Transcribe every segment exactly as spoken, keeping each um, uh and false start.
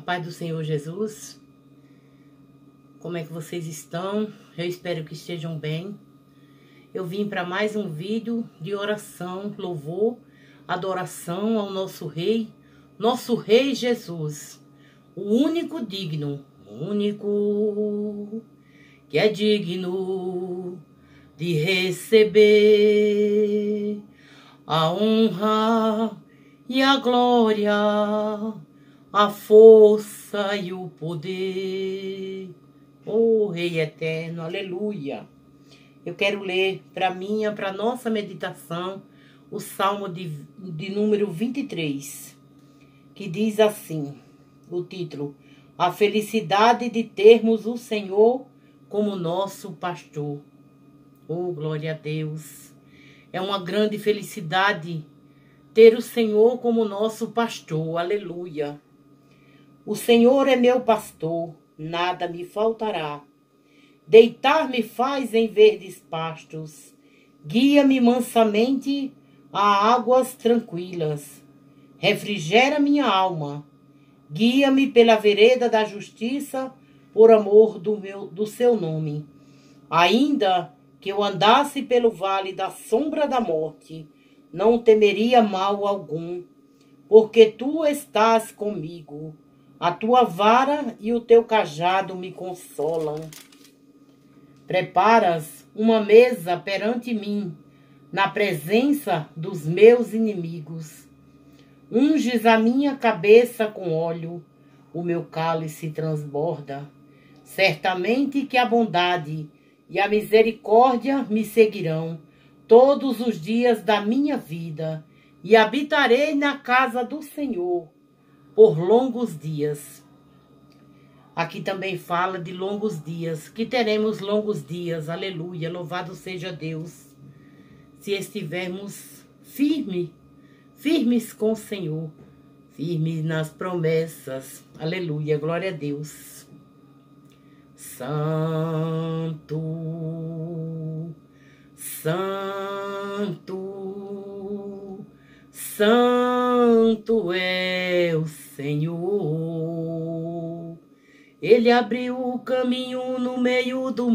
paz do Senhor Jesus. Como é que vocês estão? Eu espero que estejam bem. Eu vim para mais um vídeo de oração, louvor, adoração ao nosso Rei, nosso Rei Jesus, o único digno, o único que é digno de receber a honra e a glória, a força e o poder. Oh, Rei eterno, aleluia. Eu quero ler para minha, para nossa meditação, o Salmo de, de número vinte e três, que diz assim, o título: A felicidade de termos o Senhor como nosso pastor. Oh, glória a Deus. É uma grande felicidade ter o Senhor como nosso pastor. Aleluia. O Senhor é meu pastor, nada me faltará. Deitar-me faz em verdes pastos, guia-me mansamente a águas tranquilas. Refrigera minha alma, guia-me pela vereda da justiça, por amor do, meu, do seu nome. Ainda que eu andasse pelo vale da sombra da morte, não temeria mal algum, porque tu estás comigo. A tua vara e o teu cajado me consolam. Preparas uma mesa perante mim, na presença dos meus inimigos. Unges a minha cabeça com óleo, o meu cálice transborda. Certamente que a bondade e a misericórdia me seguirão todos os dias da minha vida, e habitarei na casa do Senhor por longos dias. Aqui também fala de longos dias, que teremos longos dias, aleluia, louvado seja Deus, se estivermos firmes, firmes com o Senhor, firmes nas promessas, aleluia, glória a Deus. Santo, Santo, Santo é o Senhor. Ele abriu o caminho no meio do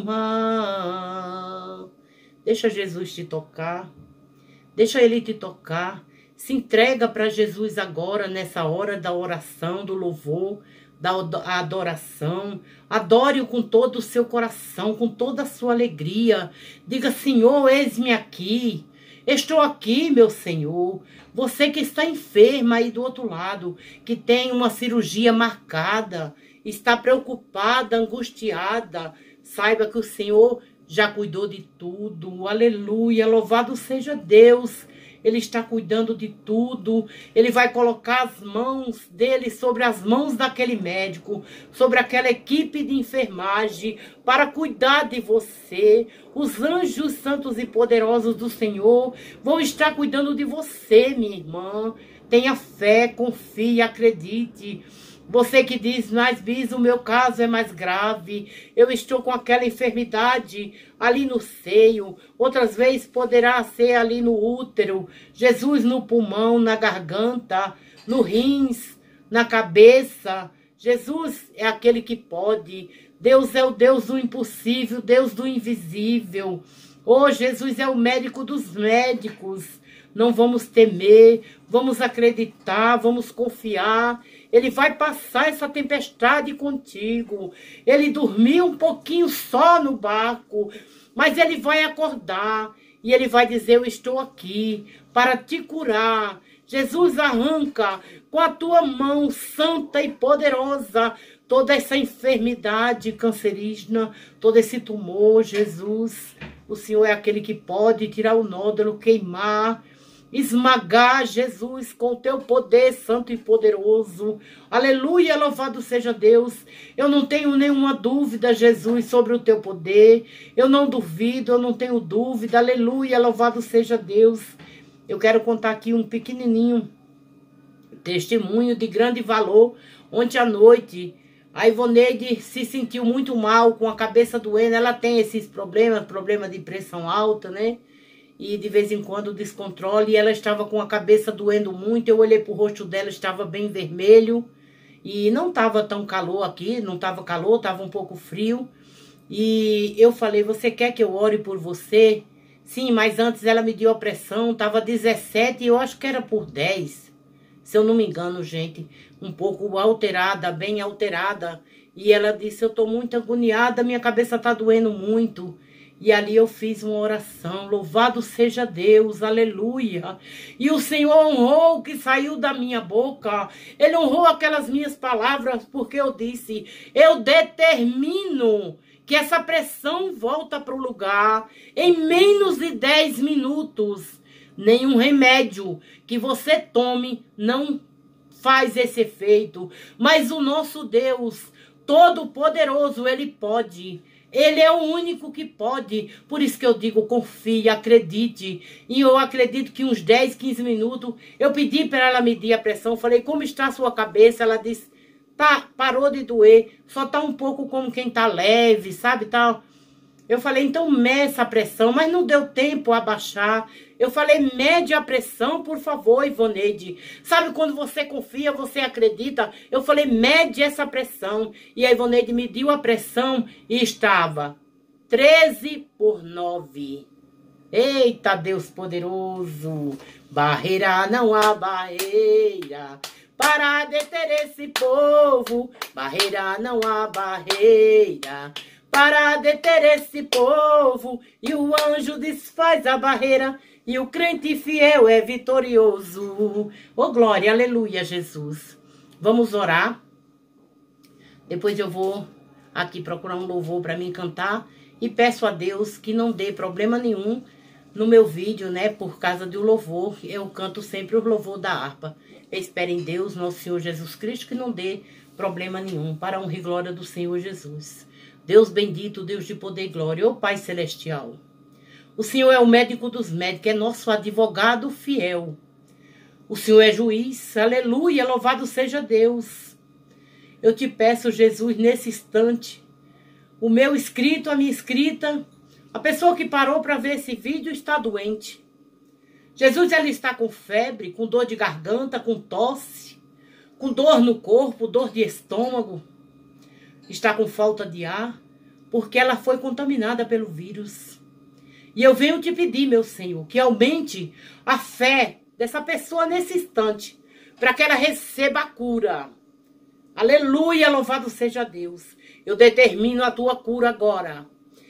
mar. Deixa Jesus te tocar. Deixa Ele te tocar. Se entrega para Jesus agora, nessa hora da oração, do louvor, da adoração. Adore-o com todo o seu coração, com toda a sua alegria. Diga: Senhor, eis-me aqui. Estou aqui, meu Senhor. Você que está enferma aí do outro lado, que tem uma cirurgia marcada, está preocupada, angustiada, saiba que o Senhor já cuidou de tudo. Aleluia, louvado seja Deus. Ele está cuidando de tudo. Ele vai colocar as mãos dele sobre as mãos daquele médico, sobre aquela equipe de enfermagem, para cuidar de você. Os anjos santos e poderosos do Senhor vão estar cuidando de você, minha irmã. Tenha fé, confie, acredite. Você que diz: mas Bis, o meu caso é mais grave, eu estou com aquela enfermidade ali no seio, outras vezes poderá ser ali no útero, Jesus, no pulmão, na garganta, no rins, na cabeça. Jesus é aquele que pode. Deus é o Deus do impossível, Deus do invisível. Oh, Jesus é o médico dos médicos. Não vamos temer, vamos acreditar, vamos confiar. Ele vai passar essa tempestade contigo. Ele dormiu um pouquinho só no barco, mas ele vai acordar e ele vai dizer: eu estou aqui para te curar. Jesus arranca com a tua mão santa e poderosa toda essa enfermidade cancerígena, todo esse tumor. Jesus, o Senhor é aquele que pode tirar o nódulo, queimar, esmagar, Jesus, com o teu poder santo e poderoso. Aleluia, louvado seja Deus. Eu não tenho nenhuma dúvida, Jesus, sobre o teu poder. Eu não duvido, eu não tenho dúvida. Aleluia, louvado seja Deus. Eu quero contar aqui um pequenininho testemunho de grande valor. Ontem à noite, a Ivoneide se sentiu muito mal, com a cabeça doendo. Ela tem esses problemas, problema de pressão alta, né? E de vez em quando descontrole. E ela estava com a cabeça doendo muito. Eu olhei para o rosto dela, estava bem vermelho. E não estava tão calor aqui, não estava calor, estava um pouco frio. E eu falei, você quer que eu ore por você? Sim, mas antes ela me deu a pressão, estava dezessete e eu acho que era por dez. Se eu não me engano, gente, um pouco alterada, bem alterada. E ela disse, eu estou muito agoniada, minha cabeça está doendo muito. E ali eu fiz uma oração, louvado seja Deus, aleluia. E o Senhor honrou o que saiu da minha boca. Ele honrou aquelas minhas palavras, porque eu disse, eu determino que essa pressão volta para o lugar em menos de dez minutos. Nenhum remédio que você tome não faz esse efeito. Mas o nosso Deus Todo-Poderoso, Ele pode. Ele é o único que pode. Por isso que eu digo, confie, acredite. E eu acredito que uns dez, quinze minutos, eu pedi para ela medir a pressão. Falei, como está a sua cabeça? Ela disse, tá, parou de doer. Só tá um pouco como quem tá leve, sabe, tal. Eu falei, então meça a pressão, mas não deu tempo a baixar. Eu falei, mede a pressão, por favor, Ivoneide. Sabe quando você confia, você acredita? Eu falei, mede essa pressão. E a Ivoneide mediu a pressão e estava treze por nove. Eita, Deus poderoso. Barreira, não há barreira para deter esse povo. Barreira, não há barreira para deter esse povo. E o anjo desfaz a barreira e o crente fiel é vitorioso. Oh, glória, aleluia, Jesus. Vamos orar. Depois eu vou aqui procurar um louvor para mim cantar. E peço a Deus que não dê problema nenhum no meu vídeo, né? Por causa do louvor. Eu canto sempre o louvor da harpa. Eu espero em Deus, nosso Senhor Jesus Cristo, que não dê problema nenhum. Para a honra e glória do Senhor Jesus. Deus bendito, Deus de poder e glória. Ô Pai Celestial. O Senhor é o médico dos médicos, é nosso advogado fiel. O Senhor é juiz, aleluia, louvado seja Deus. Eu te peço, Jesus, nesse instante, o meu inscrito, a minha inscrita, a pessoa que parou para ver esse vídeo está doente. Jesus, ela está com febre, com dor de garganta, com tosse, com dor no corpo, dor de estômago. Está com falta de ar, porque ela foi contaminada pelo vírus. E eu venho te pedir, meu Senhor, que aumente a fé dessa pessoa nesse instante, para que ela receba a cura. Aleluia, louvado seja Deus. Eu determino a tua cura agora.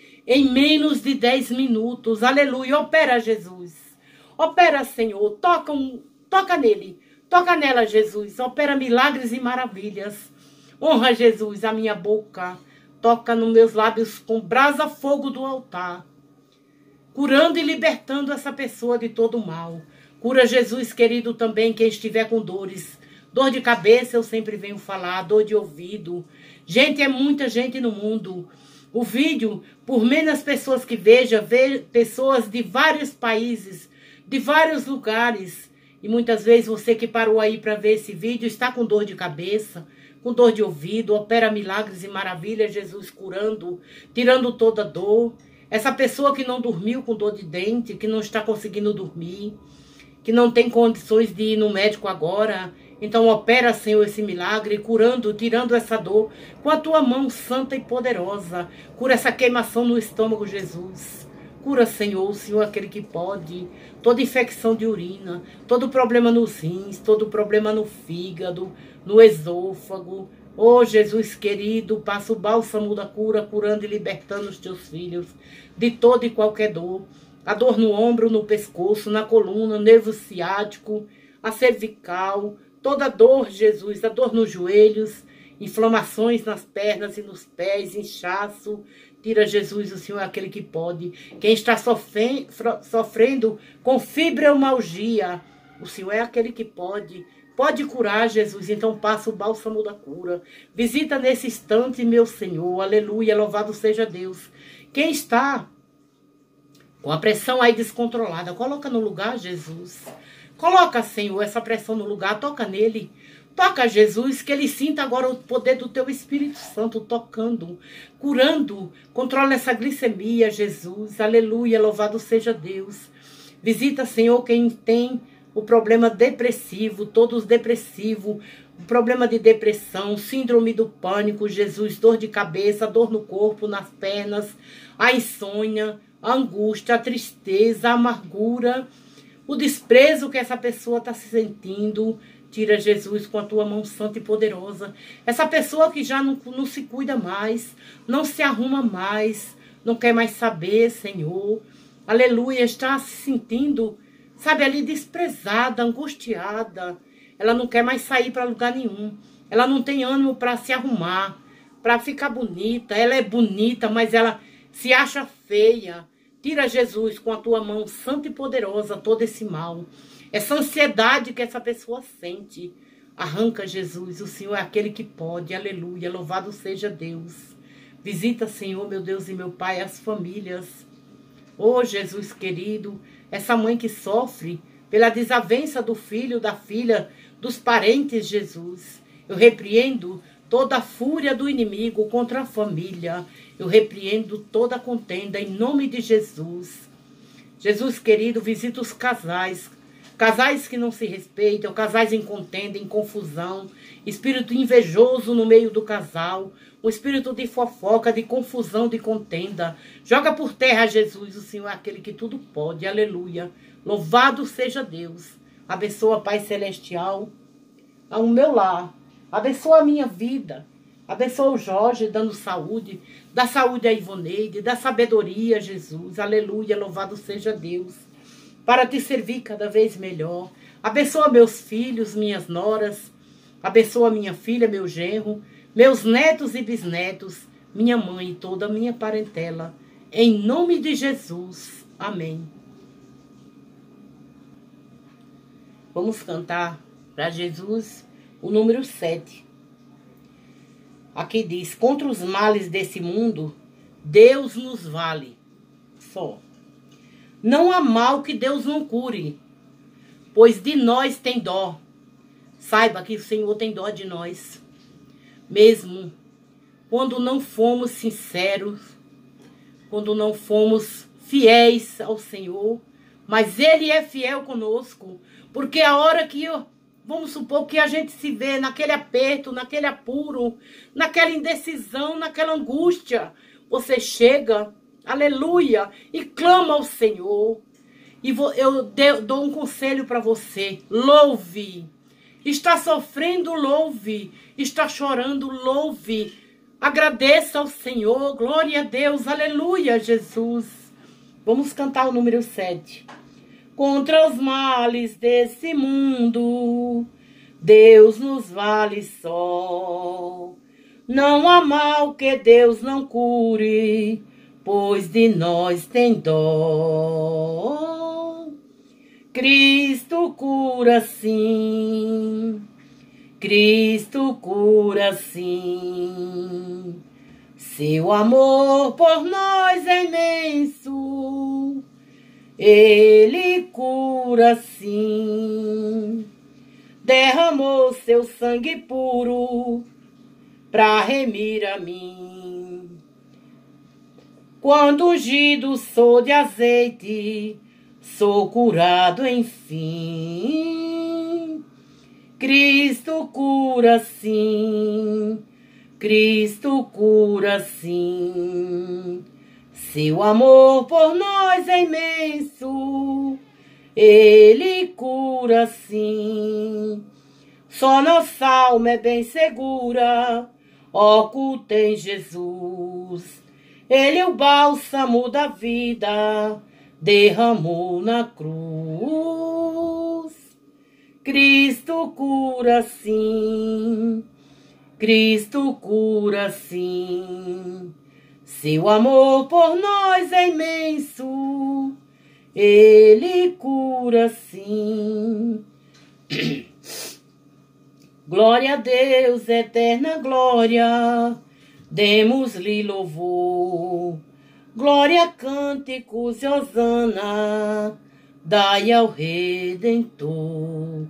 Em menos de dez minutos, aleluia, opera Jesus. Opera, Senhor, toca, um, toca nele, toca nela, Jesus. Opera milagres e maravilhas. Honra, Jesus, a minha boca. Toca nos meus lábios com brasa fogo do altar. Curando e libertando essa pessoa de todo o mal. Cura, Jesus, querido, também quem estiver com dores. Dor de cabeça, eu sempre venho falar. Dor de ouvido. Gente, é muita gente no mundo. O vídeo, por menos pessoas que vejam, vê pessoas de vários países, de vários lugares. E muitas vezes você que parou aí para ver esse vídeo está com dor de cabeça, com dor de ouvido, opera milagres e maravilhas, Jesus curando, tirando toda dor. Essa pessoa que não dormiu com dor de dente, que não está conseguindo dormir, que não tem condições de ir no médico agora. Então opera, Senhor, esse milagre, curando, tirando essa dor com a tua mão santa e poderosa. Cura essa queimação no estômago, Jesus. Cura, Senhor, o Senhor é aquele que pode. Toda infecção de urina, todo problema nos rins, todo problema no fígado, no esôfago. Oh, Jesus querido, passa o bálsamo da cura, curando e libertando os teus filhos de toda e qualquer dor. A dor no ombro, no pescoço, na coluna, no nervo ciático, a cervical, toda dor, Jesus, a dor nos joelhos, inflamações nas pernas e nos pés, inchaço. Tira, Jesus, o Senhor é aquele que pode. Quem está sofrendo, sofrendo com fibromialgia, o Senhor é aquele que pode. Pode curar, Jesus, então passa o bálsamo da cura. Visita nesse instante, meu Senhor, aleluia, louvado seja Deus. Quem está com a pressão aí descontrolada, coloca no lugar, Jesus. Coloca, Senhor, essa pressão no lugar, toca nele. Toca, Jesus, que ele sinta agora o poder do teu Espírito Santo tocando, curando. Controla essa glicemia, Jesus, aleluia, louvado seja Deus. Visita, Senhor, quem tem o problema depressivo, todos depressivos, problema de depressão, síndrome do pânico, Jesus, dor de cabeça, dor no corpo, nas pernas, a insônia, a angústia, a tristeza, a amargura, o desprezo que essa pessoa está se sentindo. Tira, Jesus, com a tua mão santa e poderosa. Essa pessoa que já não, não se cuida mais, não se arruma mais, não quer mais saber, Senhor. Aleluia, está se sentindo, sabe, ali desprezada, angustiada. Ela não quer mais sair para lugar nenhum. Ela não tem ânimo para se arrumar, para ficar bonita. Ela é bonita, mas ela se acha feia. Tira, Jesus, com a tua mão santa e poderosa, todo esse mal. Essa ansiedade que essa pessoa sente. Arranca, Jesus. O Senhor é aquele que pode. Aleluia. Louvado seja Deus. Visita, Senhor, meu Deus e meu Pai, as famílias. Oh, Jesus querido. Essa mãe que sofre pela desavença do filho, da filha, dos parentes, Jesus. Eu repreendo toda a fúria do inimigo contra a família. Eu repreendo toda a contenda em nome de Jesus. Jesus querido, visita os casais. Casais que não se respeitam, casais em contenda, em confusão, espírito invejoso no meio do casal, um espírito de fofoca, de confusão, de contenda. Joga por terra, Jesus, o Senhor é aquele que tudo pode, aleluia. Louvado seja Deus. Abençoa, Pai Celestial, ao meu lar. Abençoa a minha vida. Abençoa o Jorge, dando saúde. Dá saúde a Ivoneide, dá sabedoria, Jesus, aleluia. Louvado seja Deus. Para te servir cada vez melhor. Abençoa meus filhos, minhas noras. Abençoa minha filha, meu genro, meus netos e bisnetos, minha mãe e toda a minha parentela. Em nome de Jesus. Amém. Vamos cantar para Jesus o número sete. Aqui diz: contra os males desse mundo, Deus nos vale. Só. Não há mal que Deus não cure, pois de nós tem dó. Saiba que o Senhor tem dó de nós. Mesmo quando não fomos sinceros, quando não fomos fiéis ao Senhor, mas Ele é fiel conosco, porque a hora que, vamos supor que a gente se vê naquele aperto, naquele apuro, naquela indecisão, naquela angústia, você chega, aleluia, e clama ao Senhor. E eu dou um conselho para você: louve. Está sofrendo, louve. Está chorando, louve. Agradeça ao Senhor, glória a Deus, aleluia, Jesus. Vamos cantar o número sete. Contra os males desse mundo, Deus nos vale só. Não há mal que Deus não cure, pois de nós tem dó. Cristo cura sim, Cristo cura sim. Seu amor por nós é imenso, Ele cura sim. Derramou seu sangue puro pra remir a mim. Quando ungido sou de azeite, sou curado enfim. Cristo cura sim, Cristo cura sim. Seu amor por nós é imenso, Ele cura sim. Só nossa alma é bem segura, oculta em Jesus. Ele é o bálsamo da vida, derramou na cruz. Cristo cura sim, Cristo cura sim. Seu amor por nós é imenso, Ele cura sim. Glória a Deus, eterna glória, demos-lhe louvor. Glória, cânticos e hosana, dai ao Redentor.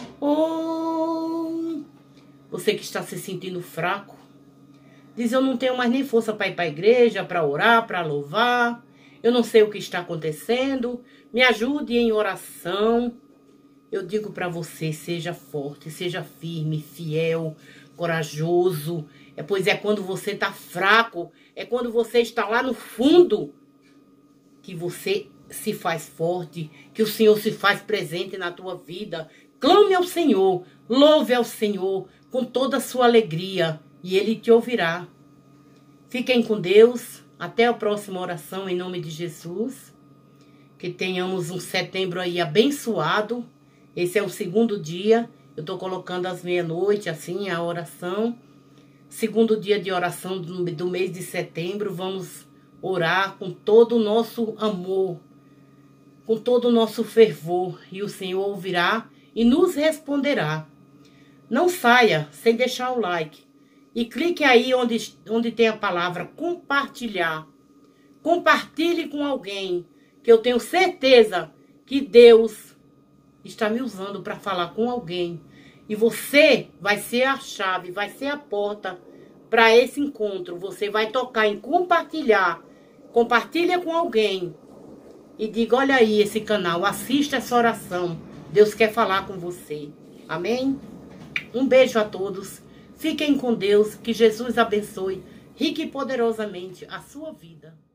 Oh, você que está se sentindo fraco, diz: eu não tenho mais nem força para ir para a igreja, para orar, para louvar. Eu não sei o que está acontecendo. Me ajude em oração. Eu digo para você, seja forte, seja firme, fiel, corajoso. É, pois é quando você está fraco, é quando você está lá no fundo, que você se faz forte, que o Senhor se faz presente na tua vida. Clame ao Senhor, louve ao Senhor com toda a sua alegria e Ele te ouvirá. Fiquem com Deus. Até a próxima oração em nome de Jesus. Que tenhamos um setembro aí abençoado. Esse é o segundo dia. Eu estou colocando às meia-noite, assim, a oração. Segundo dia de oração do, do mês de setembro. Vamos orar com todo o nosso amor, com todo o nosso fervor. E o Senhor ouvirá e nos responderá. Não saia sem deixar o like. E clique aí onde, onde tem a palavra compartilhar. Compartilhe com alguém, que eu tenho certeza que Deus está me usando para falar com alguém. E você vai ser a chave, vai ser a porta para esse encontro. Você vai tocar em compartilhar. Compartilha com alguém. E diga, olha aí esse canal, assista essa oração. Deus quer falar com você. Amém? Um beijo a todos. Fiquem com Deus. Que Jesus abençoe rica e poderosamente a sua vida.